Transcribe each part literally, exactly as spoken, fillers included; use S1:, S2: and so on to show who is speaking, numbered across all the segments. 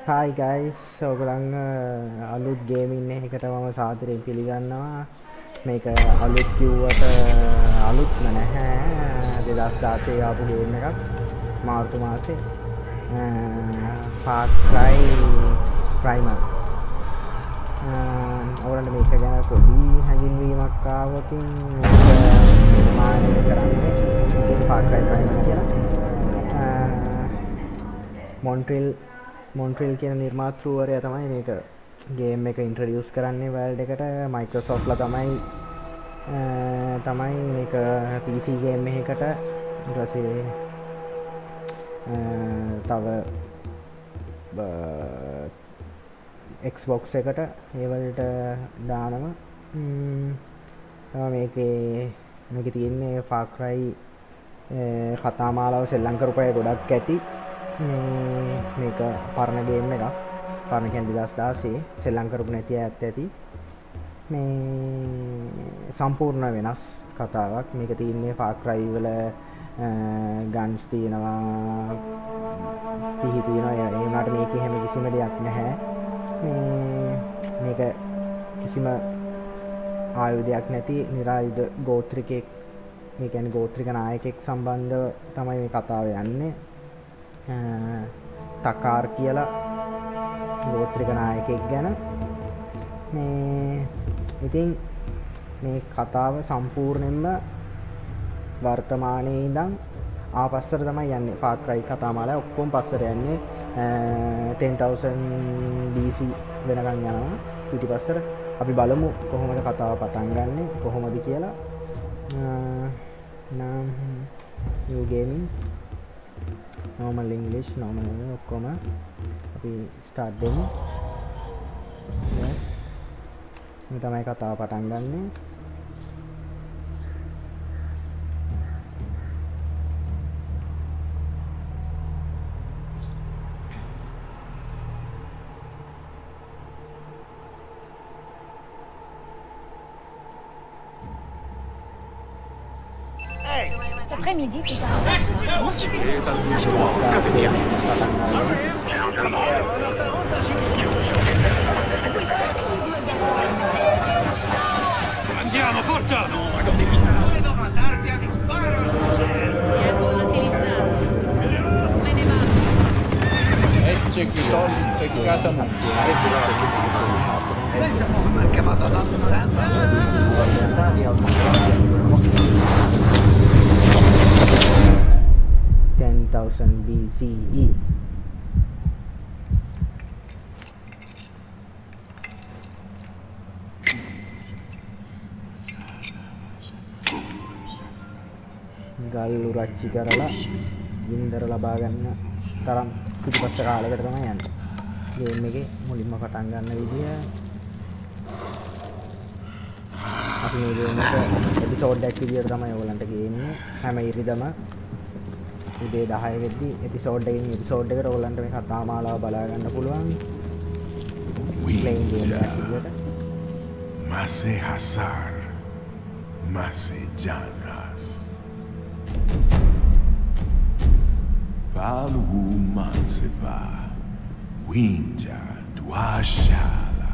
S1: Hi guys, ඔයගොල්ලන් අලුත් gaming එකකට මම සාදරයෙන් පිළිගන්නවා. මේක අලුත් කිව්වට අලුත්ම නැහැ. දෙදාස් දාසයේ ආපු ගේම් එකක්. මාර්තු මාසේ. Far Cry Primal. ඔයගොල්ලන්ට මේක ගැන පොඩි හැඟීම්වීමක් ආවොත් මානෙ කරන්නේ Far Cry Primal කියලා. Montreal Montreal කියන නිර්මාතෘවරයා තමයි මේක ගේම් එක ඉන්ට්‍රොඩියුස් කරන්නේ වර්ල්ඩ් එකට. Microsoft ලා තමයි තමයි මේක P C ගේම් එකකට ඊට පස්සේ තව Xbox එකට ඒ වලට දානවා. තමයි මේකේ මේකේ තියෙන්නේ Far Cry කතා මාලාව සෙල්ලම් කරපුවා ගොඩක් ඇති. මේ මේක පරණ ගේම් එකක්. පරණ කියන්නේ දෙදාස් දාසයේ සෙල්ලම් කරපු නැති ඇත්ත ඇති. මේ සම්පූර්ණ වෙනස් කතාවක්. මේක තියෙන්නේ Far Cry වල ගන්ස් තියෙනවා, පිහි තියෙනවා. ඒ වුණාට මේකේ හැම කිසිම දෙයක් නැහැ. මේ මේක කිසිම ආයුධයක් නැති නිරායුධ ගෝත්‍රිකෙක්, මේ කියන්නේ ගෝත්‍රික නායකයෙක් සම්බන්ධව තමයි මේ කතාව යන්නේ. තකාර් කියලා ගෝත්‍රික නායකයෙක් ගැන. මේ ඉතින් මේ කතාව සම්පූර්ණයෙන්ම වර්තමානයේ ඉඳන් ආපස්සට තමයි යන්නේ. Far Cry කතා මාලාව ඔක්කොම පස්සට යන්නේ ten thousand B C වෙනකන් යනවා පිටිපස්සට. අපි බලමු කොහොමද කතාව පටන් ගන්නෙ කොහොමද කියලා. නම් new gaming normal English normal ඔක්කොම අපි start දෙමු. මේ තමයි කතාව පටන් ගන්නෙ.
S2: Après-midi, tu t'as
S3: Andiamo, forza! No, guardatevi sta!
S2: Devo mandarti a disparo! Si è volatilizzato. Me ne vado.
S4: Executor integrata
S5: ليس مهما كما ظننت سأصل.
S1: ten thousand B C E. ගල්ලු රච්චි කරලා ගින්දර ලබා ගන්න තරම් පිටිපස්ස කාලයකට තමයි යන්නේ. ගේම් එකේ මුලින්ම පටන් ගන්න විදිය අපි මේ ගේම් එක එපිසෝඩ් එකක් විදියට තමයි ඔයගලන්ට ගේන්නේ. හැම ඉරිදම උදේ දහය වෙද්දි එපිසෝඩ් එකකින් එපිසෝඩ් එකට ඔයගලන්ට මේ කතා මාලාව බලා ගන්න පුළුවන්. ප්ලේයින් ගේම් එකක් විදියට.
S6: Mase Hasar, Mase Janas. Palu Mansepa, Winja, Duashala.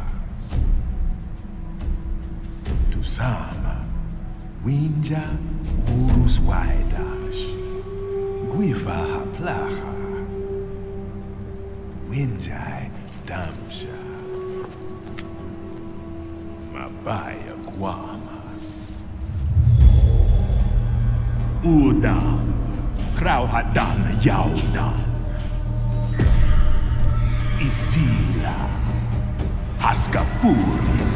S6: Tusama, Winja, Urus Waidash. Guifa Haplaha, Winjai Damsha. Mabaya Guama. Udam. Krauhadan Yaudan Isila Haskapuris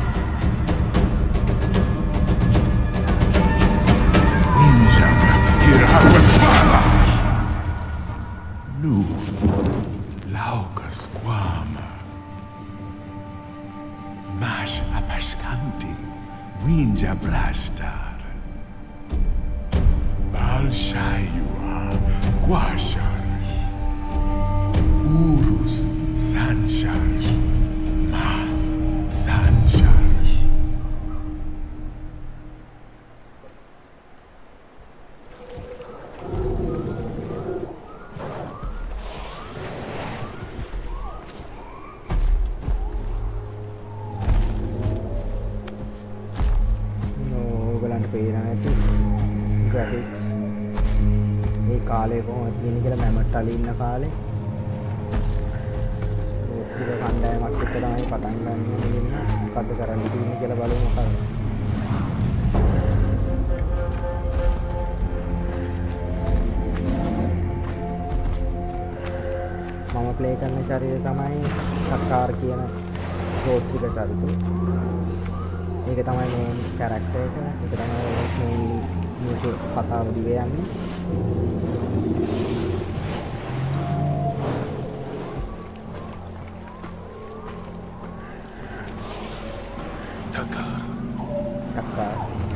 S6: Winjan Hirhakwaspala Nu Laukas Guama Mash Apaskanti Winja Brashtar Balshayua Guashar Urus Sanchar Mas Sanchar
S1: පේන නැති graphics මේ කාලේ කොහොමද තියෙන්නේ කියලා මැමට් අලි ඉන්න කාලේ ඒක කණ්ඩායමක් එක්ක තමයි පටන් ගන්න ඉන්න මොකද්ද කරන්න තියෙන්නේ කියලා බලමු මොකක්ද මම ප්ලේ කරන චරිතය තමයි සක්කාර කියන ගෝත්‍රික චරිතය. ඒක තමයි මේ කැරක්ටර් එක. ඒක තමයි මේ මේක කතාව දිග යන්නේ.
S6: Takar.
S1: Takar.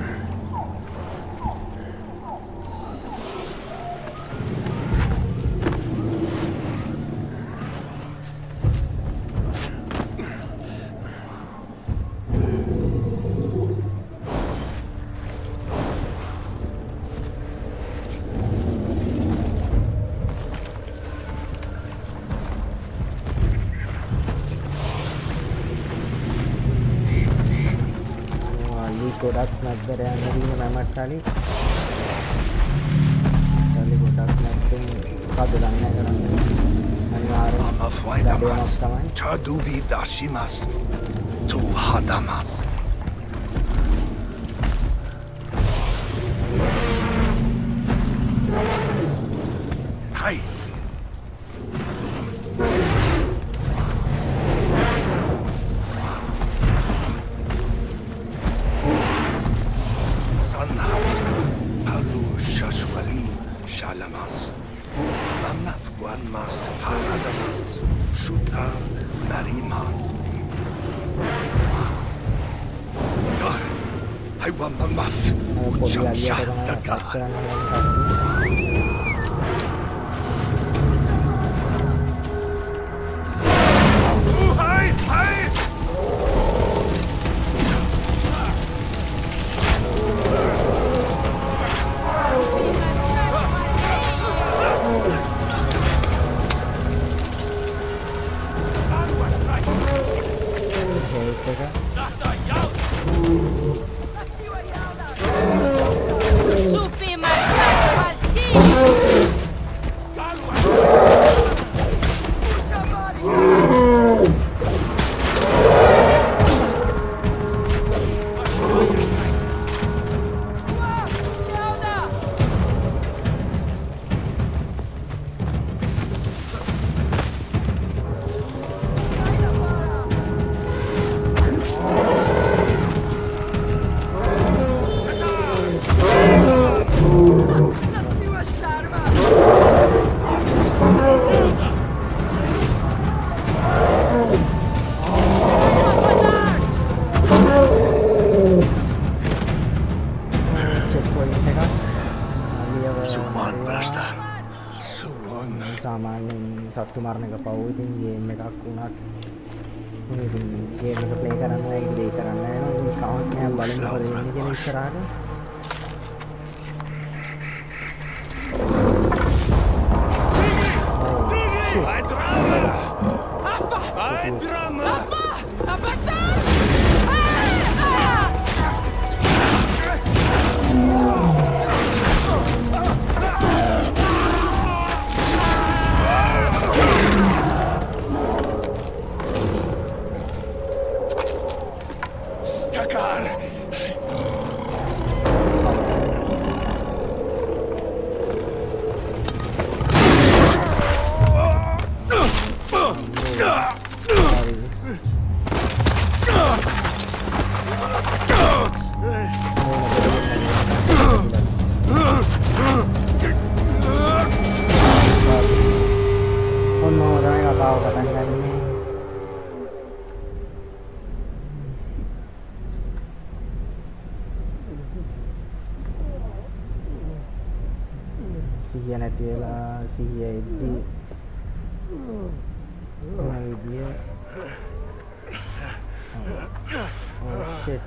S1: ගොඩක් නැද්දර යන්න දින මමත් කලින් කලින් ගොඩක් නැත්නම් කඩ ගන්න කරන්නේ අනිවාර්යයෙන්ම
S5: Chadubi dashimas tu hadamas Hai සත්තු මරණ එක පව් ඉතින් ගේම් එකක් වුණත් ඉතින් ගේම් එක ප්ලේ කරන්න ඒක දෙයි කරන්න යනවා ඉතින් කවුන්ට් එක බලන්න හොරෙන්නේ කියන ඉස්සරහට
S3: Vai drama! Appa! Vai drama! Appa! Appa! සිහිය නැති වෙලා සිහිය එද්දී මේ විදිය oh shit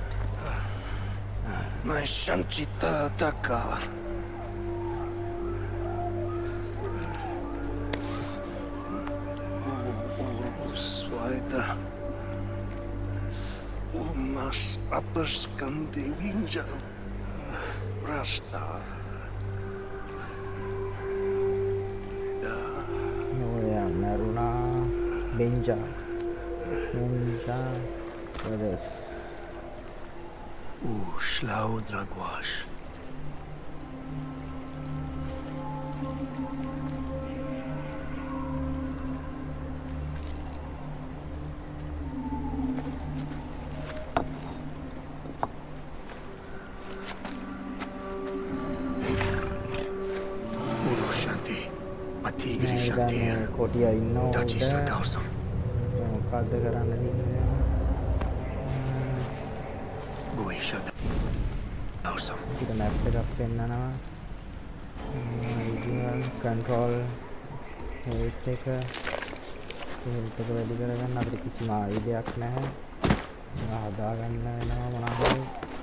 S5: my shanchita Takar Uruswaida Umas Aperskandi Winja
S6: Rasta.
S1: Noya Naruna Benja Benja brothers.
S6: Ushlau Dragwash.
S1: කොටිය ඉන්නවා
S6: Dajisla Dawson.
S1: මොකද්ද කරන්න තියෙන්නේ
S6: Guisha Dawson.
S1: ඊට මැප් එකක් පෙන්නනවා ඊට කන්ට්‍රෝල් හේට් එක හේට් එක වැඩි කරගන්න අපිට කිසිම ආයුධයක් නැහැ ඒවා හදාගන්න වෙනවා මොනවාද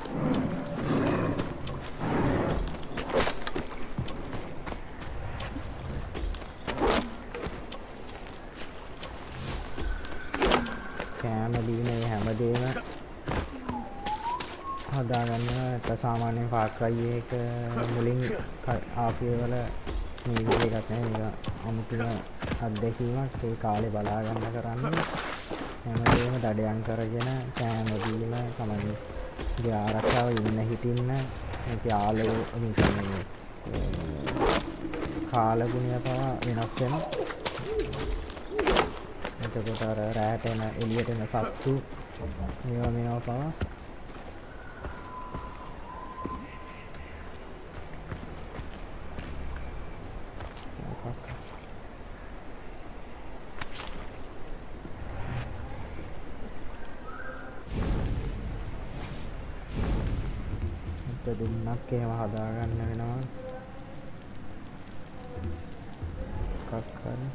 S1: හැමදේම හදාගන්න එක සාමාන්‍යයෙන් Far Cry එක මුලින් ආපේ වල මේ විදිහ එකක් නේ මේක අමුතුම අත්දැකීමක් ඒ කාලේ බලා ගන්න කරන්නේ හැමදේම දඩයන් කරගෙන කෑම බීම තමයි ගේ ආරක්ෂාව ඉන්න හිටින්න මේක ආලෝ මිසන්නේ කාලගුණය පවා වෙනස් වෙනවා එතකොට අර රැට එන එළියට එන සත්තු මේවා මේවා පවා දුන්නක් එහෙම හදාගන්න වෙනවා එකක් හරි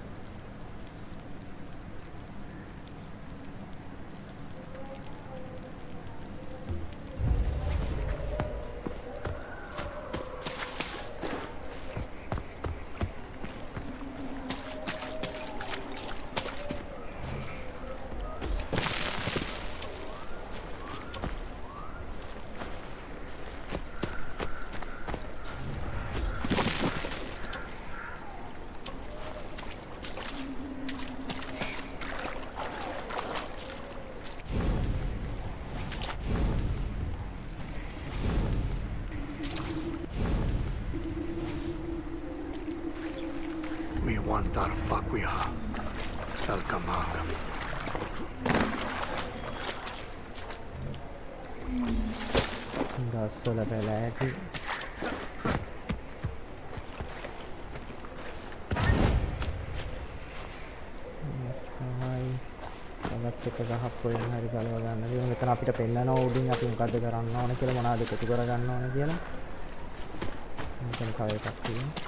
S6: Wantar Fakwiha Salkamaga.
S1: ගස්වල පැල ඇති තවත් එක ගහක් කොහෙන් හරි ගලව ගන්න. ඉතින් මෙතන අපිට පෙන්නනවා උඩින් අපි මොකද්ද කරන්න ඕන කියලා මොනවද එකතු කර ගන්න ඕන කියලා. මෙතන තව එකක් තියෙනවා.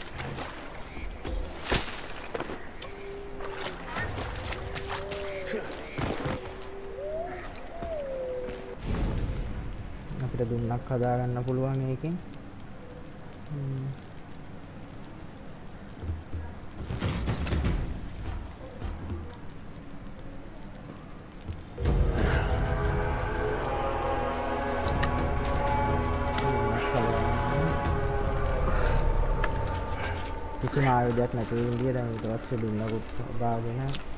S1: අපිට දුන්නක් හදා ගන්න පුළුවන් මේකෙන්. කිසිම ආයුධයක් නැති විදියට දැන් ඊට පස්සේ දුන්නකුත් දාගෙන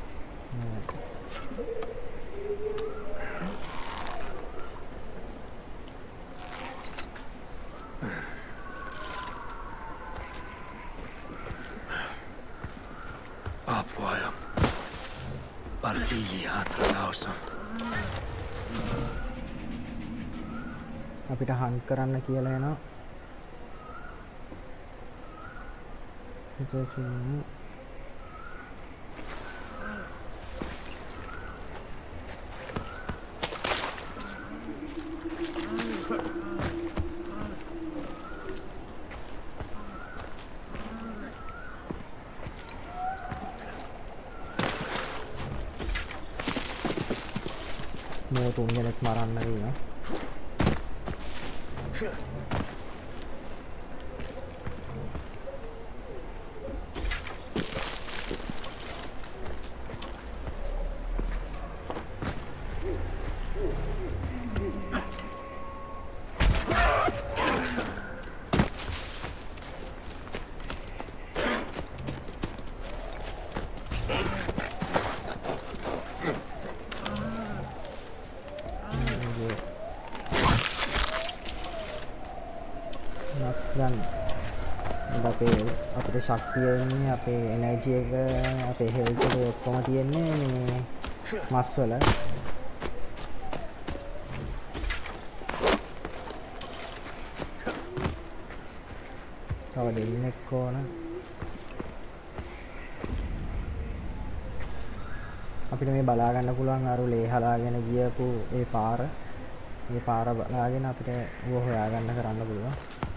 S6: Apua Baltigi Hatra Dawson.
S1: අපිට හන්ට් කරන්න කියලා එනවා. Situation. Mau tuh nyelet maran lagi ya. නක්ස් ගන්න. අපේ අපේ ශක්තිය ඉන්නේ අපේ එනර්ජි එක අපේ හෙල්ත් එක ඔක්කොම තියෙන්නේ මේ මස් වල. තව දෙන්නෙක් ඕන. අපිට මේ බලා ගන්න පුළුවන් අර ලේ හලාගෙන ගියපු ඒ පාර. මේ පාර බලාගෙන අපිට ඌව හොයාගන්න කරන්න පුළුවන්.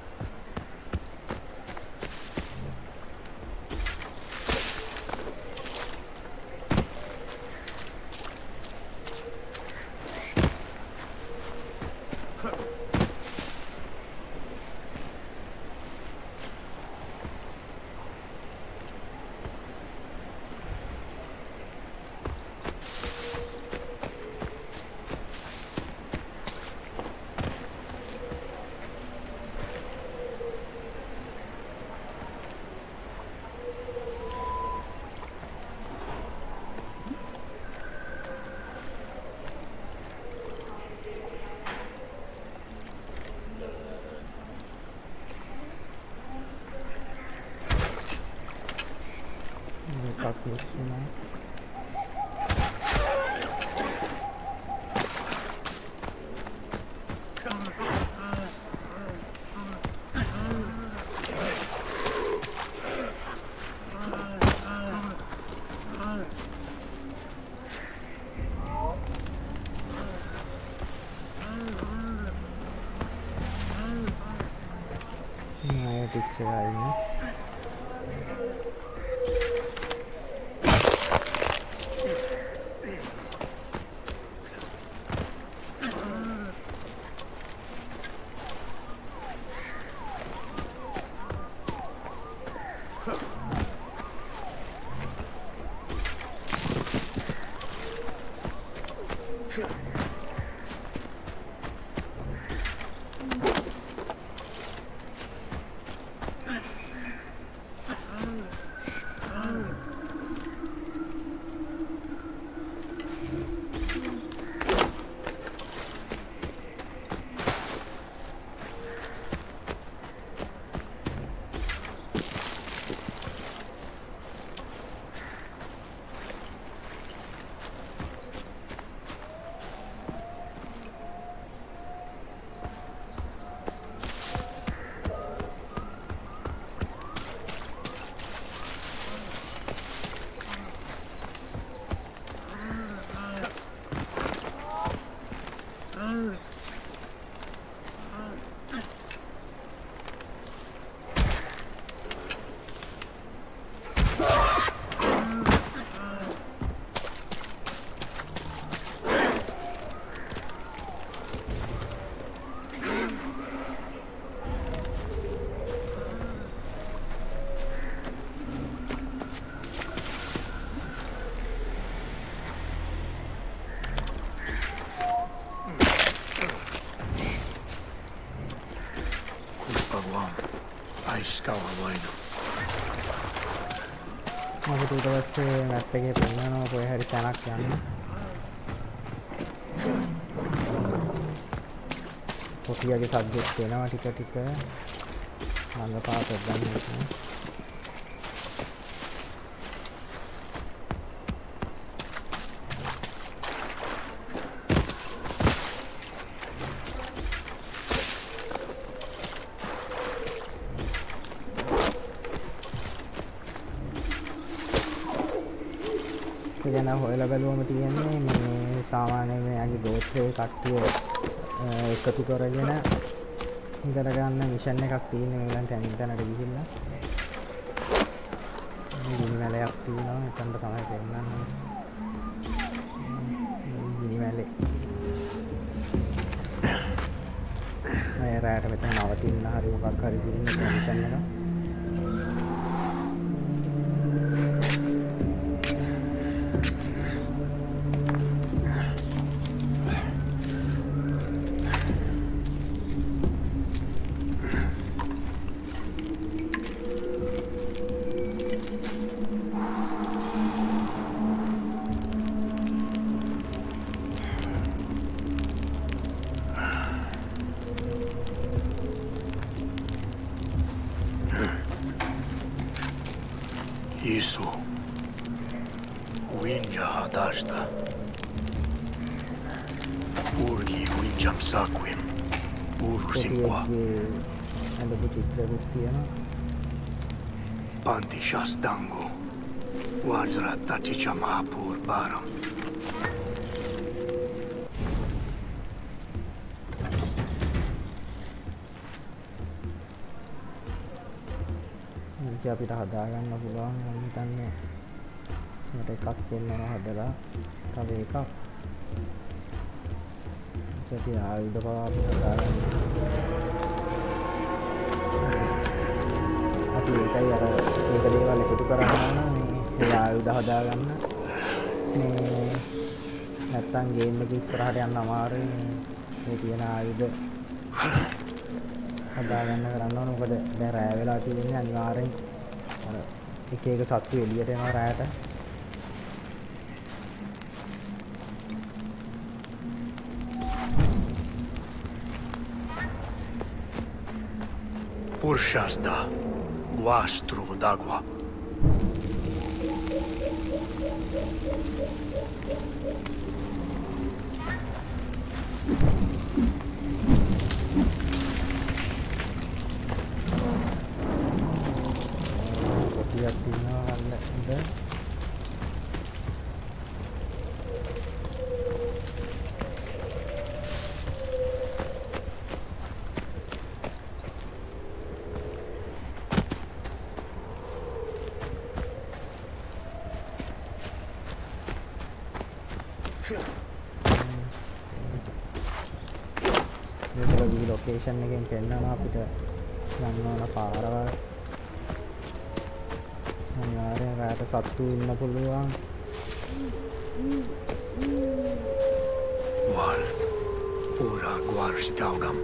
S1: picture आएंगे ඊට පස්සේ මැප් එකේ පෙන්නනවා කොහේ හරි තැනක් යන්න. කොටියගේ සබ්ජෙක්ට් වෙනවා ටික ටික. මංග පාතක් ගන්න ඕනේ. ගැන හොයලා බලුවම තියෙන්නේ මේ සාමාන්‍යයෙන් මෙයාගේ ගෝත්‍රයේ කට්ටිය එකතු කරගෙන ඉඳලා ගන්න මිෂන් එකක් තියෙනවා ඒගොල්ලන් තැනින් තැනට ගිහිල්ලා ගිනිමැලයක් තියෙනවා එතනට තමයි පෙන්නන්නේ ගිනිමැලේ මේ රැයට මෙතන නවතින්න හරි මොකක් හරි තියෙන මිෂන් එක
S6: Isu. Winja hadashta. Urgi winjam saquim. Urusim qua.
S3: ඇඳපු චිත්‍රකුත් තියෙනවා.
S6: Panti shastangu. Wajra tachicha mahapur baram.
S3: මේක අපිට හදාගන්න පුළුවන් මම හිතන්නේ මට එකක් දෙන්නවා හදලා තව එකක් අපි ආයුධ පවා අපිට හදාගන්න අපි ඒකයි අර ඒක දේවල් එකතු කරන්න මේ ආයුධ හදාගන්න මේ නැත්තම් ගේම් එක ඉස්සරහට යන්න අමාරුයි මේ තියෙන ආයුධ හදාගන්න කරන්න ඕන මොකද දැන් රෑ වෙලා තියෙන්නේ අනිවාර්යෙන් අර එක එක සත්තු එළියට එනවා රෑට
S6: Purshasda. Guastru d'agua.
S3: කොටියක් තියෙනවා අන්න ඉඳ මේකේ ලොකේෂන් එකෙන් පෙන්නනවා අපිට යන්න ඕන පාරවල් අනිවාර්යෙන් රාට සත්තු ඉන්න පුළුවන්
S6: Wal. Ura guarshtaugam.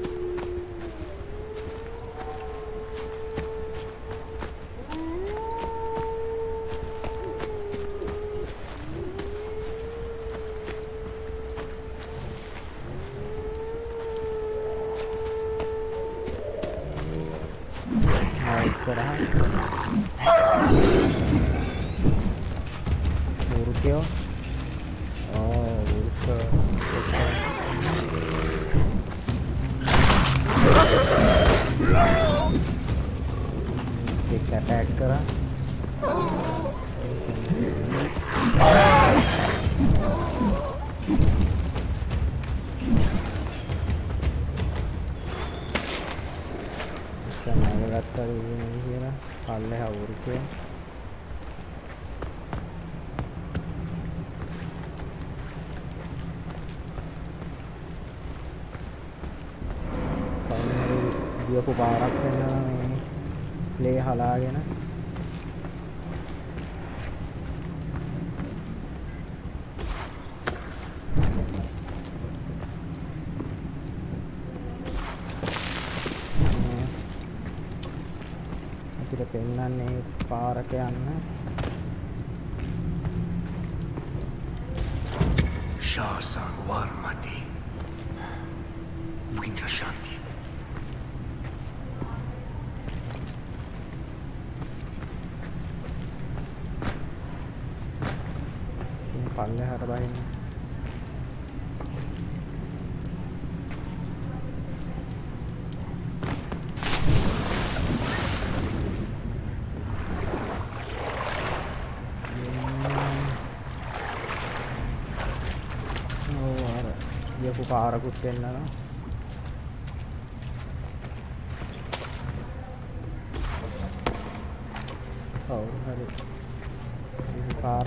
S3: Urukyo. Oh, urukyo. एक अटैक करा ගත්තා නේ කියලා පල්ලෙහා උරුකේ පල්ලෙහා ගියපු පාරක් වෙනවා මේ ප්ලේ හලාගෙන අපිට පෙන්නන්නේ පාරක යන්න
S6: Shasang Warmati. Winja Shanti.
S3: පල්ලෙහාට බහින්න ගියපු පාරකුත් වෙන්නවා ඔව් හරි මේ පාර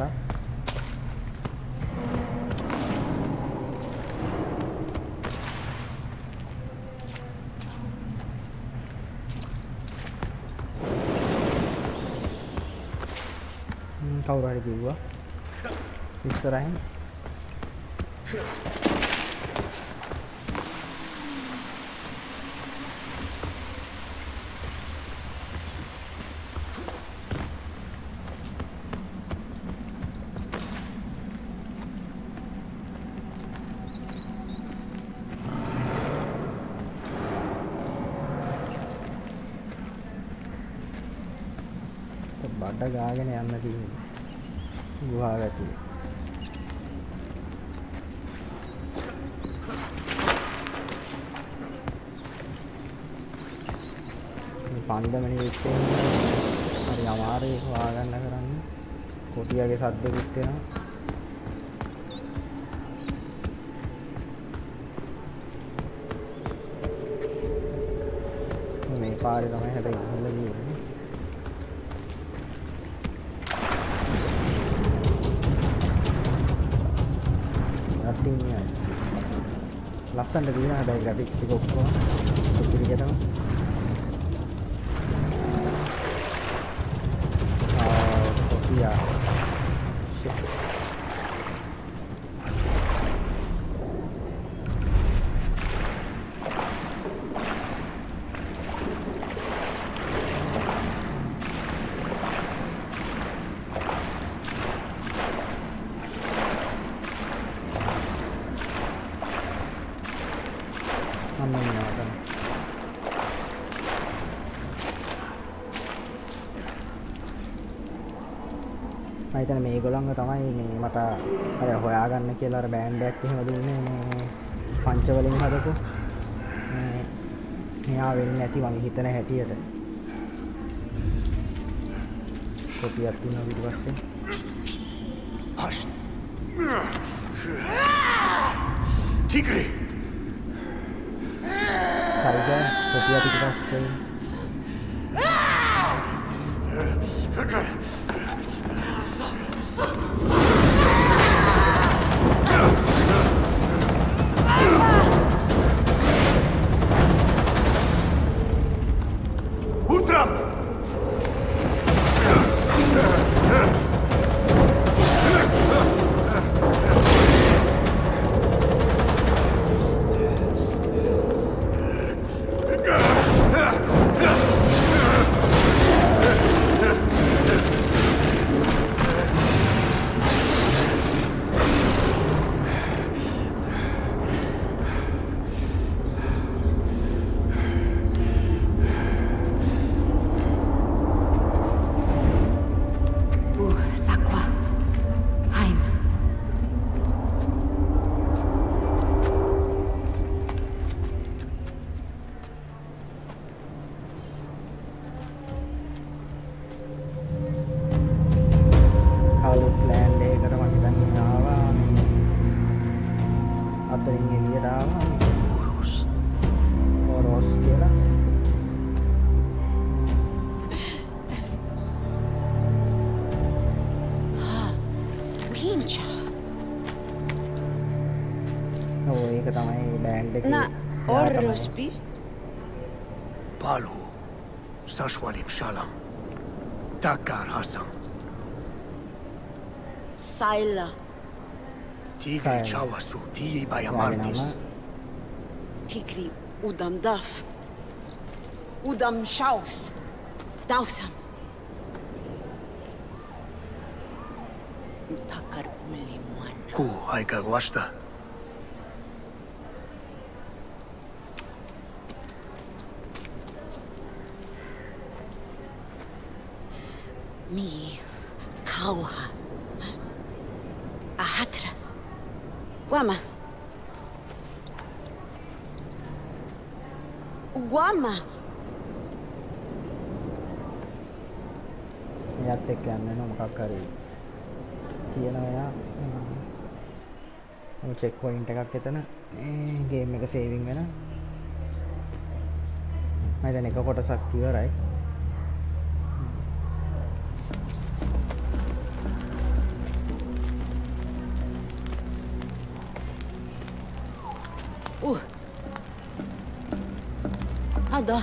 S3: කවුරු හරි කිව්වා ඉස්සරහින්
S1: බඩ ගාගෙන යන්න තියෙන්නේ. ගුහාව ඇතුලේ. මේ පන්දමනේ ඉන්නේ. හරි අමාරුයි හොයාගන්න කරන්නේ. කොටියගේ සද්දෙකුත් එනවා. මේ පාරේ තමයි හැබැයි ඉහළ ගියේ. රටින්නිය. ලස්සනට දිනන හැබැයි ග්‍රැෆික්ස් ටික ඔක්කොම පිළිගටම. ආ කොටියා. මම හිතන්නේ මේගොල්ලන්ව තමයි මේ මට අර හොයාගන්න කියලා අර බෑන්ඩ් එකක් එහෙම දුන්නේ මේ පංච වලින් හදපු මේ මෙයා වෙන්නේ නැති මම හිතන හැටියට කොටියක් තියෙනවා ඊට පස්සේ
S6: ටිග්‍රි
S1: සයිගා කොටියක් ඊට පස්සේ
S6: Palu, Sashwalim Shalam, Takar Hassan,
S7: Saila,
S6: Tigri Chawasu, Tii Bayamartis,
S7: Tigri Udam Daf, Udam Shaus, Dausam, Takar Uliman,
S6: Ku Aika Wasta.
S7: Mi Kauha Ahatra Guama Guama
S1: එයාත් එක්ක යන්න වෙනවා මොකක් හරි කියනවා එයා මම චෙක් පොයින්ට් එකක් එතන මේ ගේම් එක සේවින් වෙන මම දැන් එක කොටසක් ඉවරයි
S7: Uh. Ada.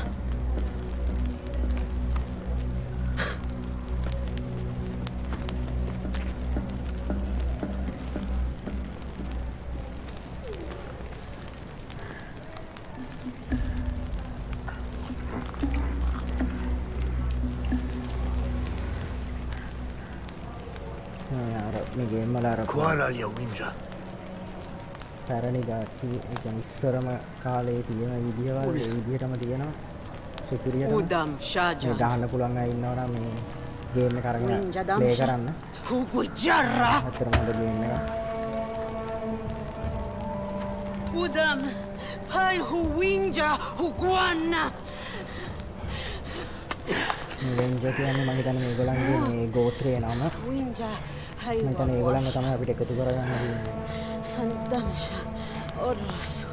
S7: මේ ගේම් වල අර
S6: Kuala Yawinja.
S1: පැරණි ගාටි ඒ කියන්නේ ඉස්සරම කාලේ තියෙන විදිහවල් ඒ විදිහටම තියෙනවා සිකුරියට
S7: Udam Shaja.
S1: මේ ගහන්න පුළුවන් අය ඉන්නවනම් මේ ගේම් එක අරගෙන
S7: Winja
S1: ප්ලේ
S7: damsha.
S1: කරන්න.
S7: Hugujarra.
S1: ඇත්තටම හොඳ ගේම් එකක්.
S7: Udam. Pai huwinja huguanna.
S1: මේ වෙන්ජර් කියන්නේ මම හිතන්නේ මේගොල්ලන්ගේ මේ ගෝත්‍රයේ නම.
S7: Winja. Hai
S1: මම හිතන්නේ ඒගොල්ලන්ව තමයි අපිට එකතු කරගන්න තියෙන්නේ.
S7: Sandamsha. Orrosu.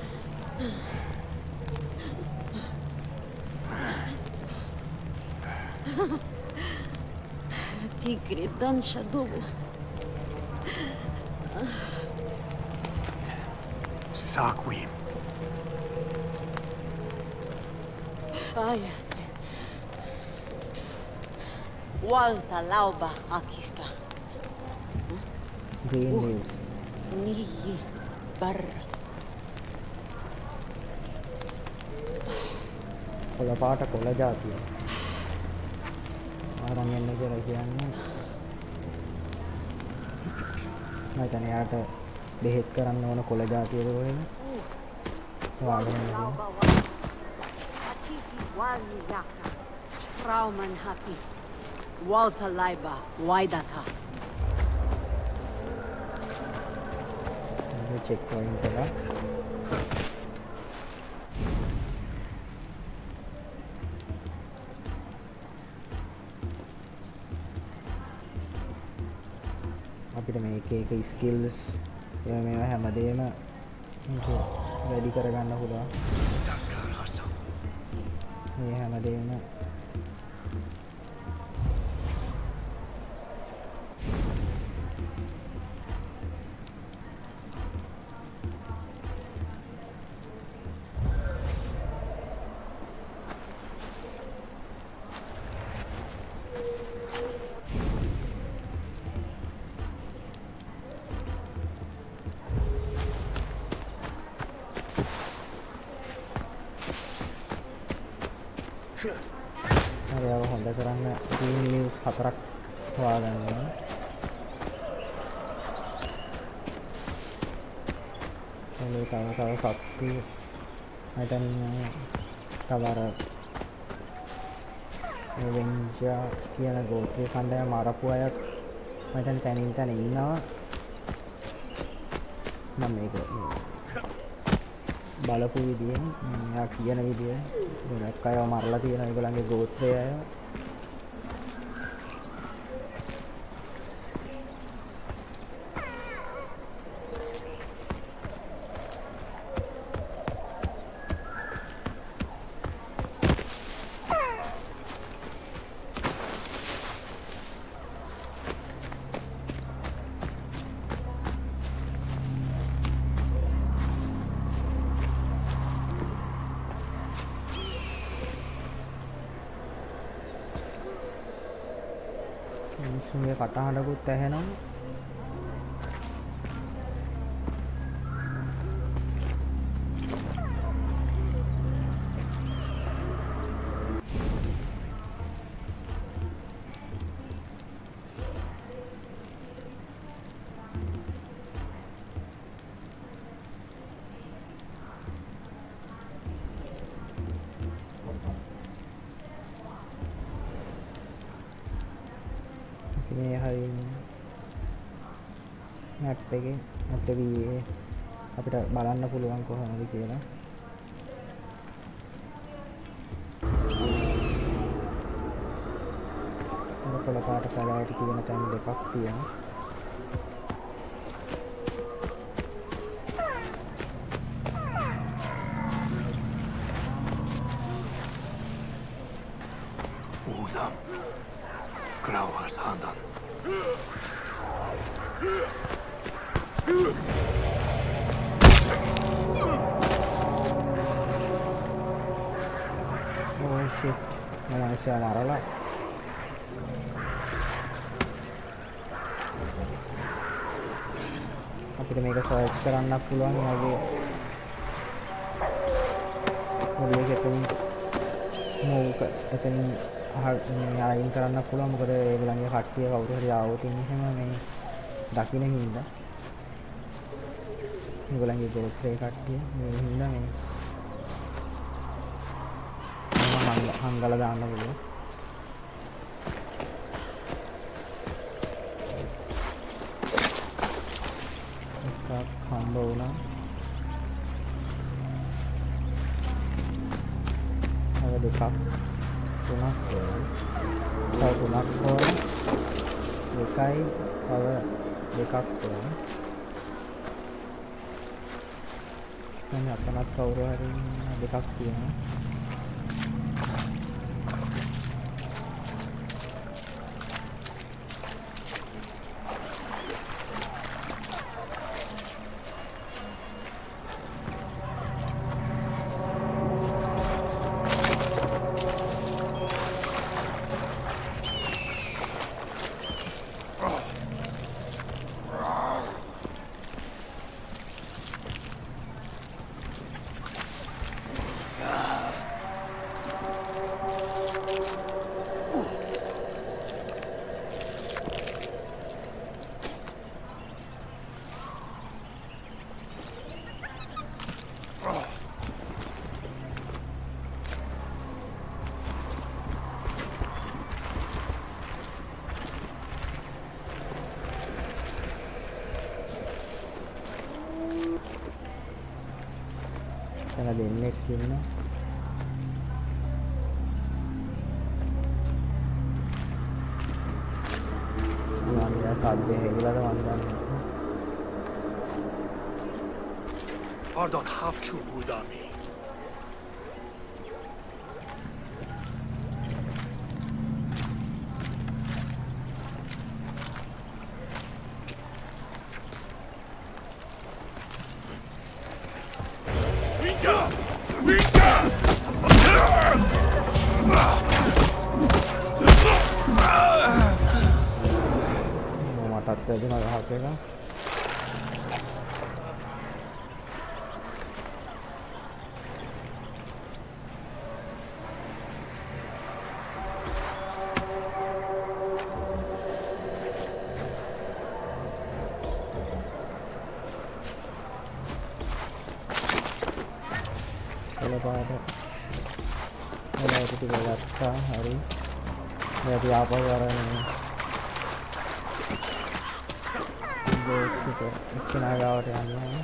S7: Tigre dansha dobo.
S6: Saquim.
S7: Ai. Walta lauba akista.
S1: green leaves.
S7: Niyi barra.
S1: කොළ පාට කොළ జాතිය. ආරම් එන්න කියලා කියන්නේ. මම හිතන්නේ යාට බෙහෙත් කරන්න ඕන කොළ జాතියද කොහෙද? වාගෙන ඉන්නේ.
S7: Trauman happy. Walta laiba waidata.
S1: මේ චෙක් පොයින්ට් එක. අපිට මේ එක එක ස්කිල්ස් මේවා හැමදේම වැඩි කරගන්න පුළුවන්.
S6: Takkar Hasan.
S1: මේ හැමදේම හරියව හොඳ කරන්න green leaves හතරක් හොයාගන්න ඕනේ. මේ තව තව සත්තු නැතන් තවර වෙන්ජා කියන ගෝත්‍රයේ කණ්ඩායම මරපු අයත් මම තනින් තන ඉන්නවා. මම මේක බලපු විදියෙන් යා කියන විදිය ගොඩක් අයව මරලා තියෙනවා ඒගොල්ලන්ගේ ගෝත්‍රය අය. මිනිස්සුන්ගේ කටහඬකුත් ඇහෙනවා. මේ හරි මැප් එකේ මැප් එකේ අපිට බලන්න පුළුවන් කොහොමද කියලා. කොළ පාට කලයට කියන තැන් දෙකක් තියෙනවා.
S6: Udam. Grauhas Handan.
S1: Oh shit. Malaysia marala. අපිට මේක සර්ච් කරන්න පුළුවන් වගේ. මොලේක එතන මොක එතන අයින් කරන්න පුළුවන්. මොකද ඒගොල්ලන්ගේ කට්ටිය කවුරු හරි ආවොත් එහෙම මේ දකින්න හින්දා ඒගොල්ලන්ගේ ගෝත්‍රයේ කට්ටිය මේ හින්දා මේ හංගල දාන්න පුළුවන්.
S3: හම්බ වුණා. අර දෙකක් තුනක් ඕන. තව තුනක් ඕන. එකයි තව දෙකක් ඕන. දැන් අතනත් කවුරු හරි දෙකක් තියෙනවා. Sana දෙන්නෙක් ඉන්නවා. මම යා සද්දේ හෙගලද මන් දන්නේ.
S6: Pardon, have to Udami.
S3: මටත් වැදුනා ගහක් එක. එලපාට එලා ටික ගත්තා. හරි. දැන් ආපහු වරන්නේ ඒක එක්කෙනා ගාවට යනවා.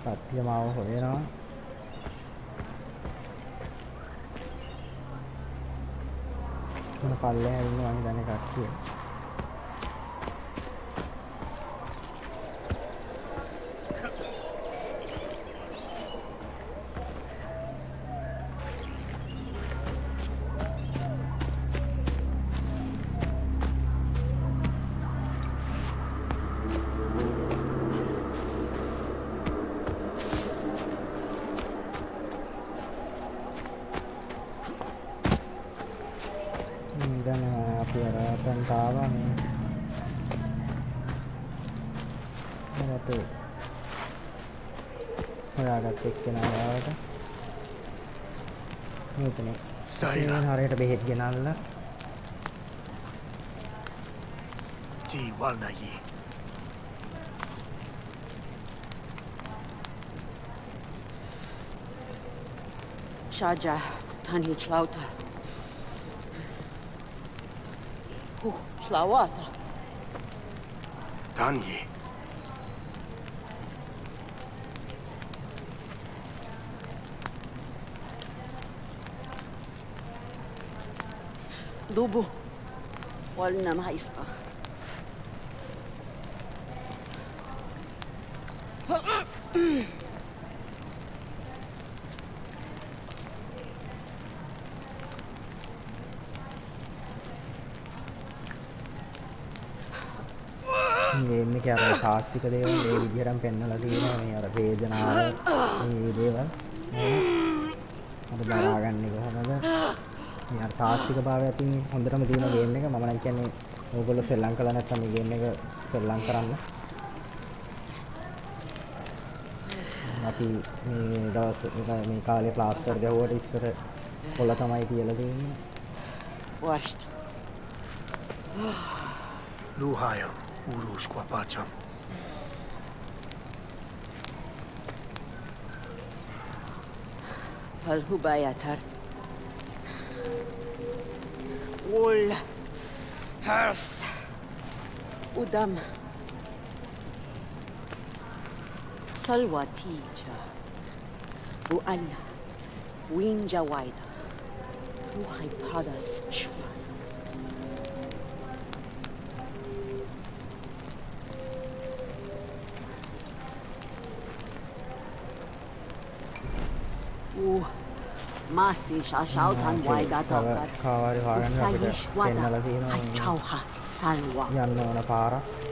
S1: කට්ටිය මාව හොයනවා. මොන පල්ලෙහා ඉන්නවා මම දන්නේ කට්ටිය. හරියට බෙහෙත් ගෙනල්ලා
S6: Ti walnayi.
S7: Shaja, Tani Chlauta. Hu, Schlauata.
S6: Tani.
S7: Dubu. Walna maispa.
S1: මේ මේක අර තාස්තික දේවල් මේ විදිහටම පෙන්නලා තියෙනවා මේ අර වේදනාව මේ දේවල් අර දරාගන්නේ කොහොමද මේ අර තාස්තික භාවය අතින් හොඳටම තියෙන ගේම් එක මම නම් කියන්නේ ඕගොල්ලෝ සෙල්ලම් කළා නැත්නම් මේ ගේම් එක සෙල්ලම් කරන්න අපි මේ දවස් මේ කාලේ ප්ලාස්ටර් ගැහුවට ඉස්සර කොළ තමයි කියලා තියෙන්නේ
S7: Washt.
S6: Luhaya. Urus Quapacham.
S7: Palhubayatar. Wool. Hers. Udam. Salwatija. Ualla. Winja Waida. Tuhai Padas Shwa. Uh, Masi Shashautan Waidata.
S1: කාවාරි හොයන්න අපිට පෙන්නලා තියෙනවා
S7: Chauha Salwa.
S1: යන්න ඕන පාර.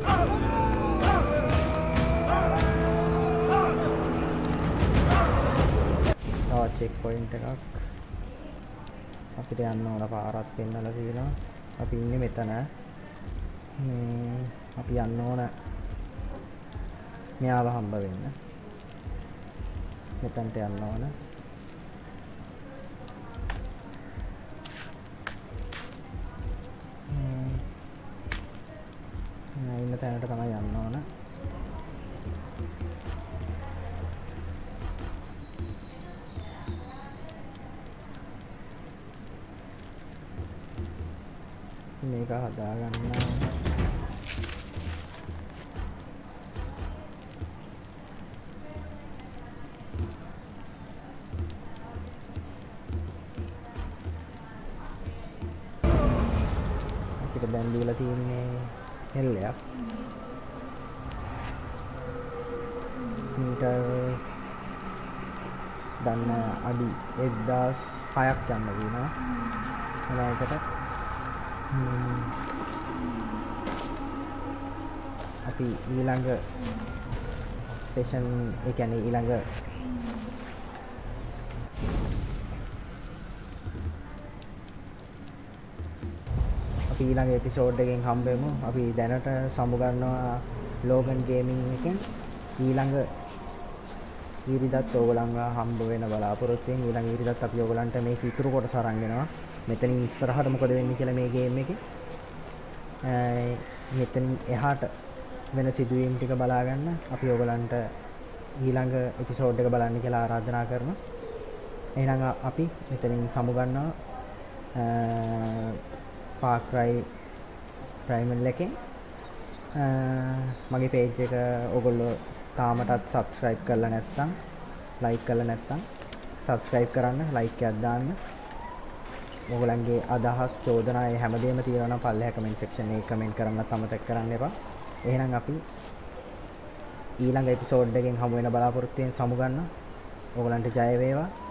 S1: තව චෙක් පොයින්ට් එකක් අපිට යන්න ඕන පාරක් පෙන්නලා තියෙනවා. අපි ඉන්නේ මෙතන. මේ අපි යන්න ඕන මෙයාව හම්බ වෙන්න. මෙතනට යන්න ඕන. ඉන්න තැනට තමයි යන්න ඕන. මේක හදාගන්න. අපිට දැන් දීලා තියෙන්නේ හෙල්ලයක්. මීටර් දන්න අඩි එක්දාස් හයක් යන්න වෙනවා. එලයකට අපි ඊළඟ සෙෂන් ඒ කියන්නේ ඊළඟ අපි ඊළඟ එපිසෝඩ් එකෙන් හම්බෙමු. අපි දැනට සමු ගන්නවා ලෝගන් ගේමින් එකෙන්. ඊළඟ ඊරිදත් ඕගලන්ව හම්බ වෙන බලාපොරොත්තු වෙන ඊළඟ ඊරිදත් අපි ඕගලන්ට මේ ඉතුරු කොටස අරන් එනවා. මෙතනින් ඉස්සරහට මොකද වෙන්නේ කියලා මේ ගේම් එකේ. මෙතනින් එහාට වෙන සිදුවීම් ටික බලා ගන්න අපි ඕගලන්ට ඊළඟ එපිසෝඩ් එක බලන්න කියලා ආරාධනා කරනවා. එහෙනම් අපි මෙතනින් සමු ගන්නවා Far Cry Primal එකෙන්. මගේ page එක ඔයගොල්ලෝ තාමටත් subscribe කරලා නැත්නම් like කරලා නැත්නම් subscribe කරන්න like එකක් දාන්න. ඔයගලන්ගේ අදහස් චෝදනා ඒ හැමදේම තියෙනවා නම් පල්ලෙහා comment section එකේ comment කරන්නත් අමතක කරන්න එපා. එහෙනම් අපි ඊළඟ එපිසෝඩ් එකෙන් හමු වෙන බලාපොරොත්තු වෙන සමු ගන්න. ඔයගලන්ට ජය වේවා.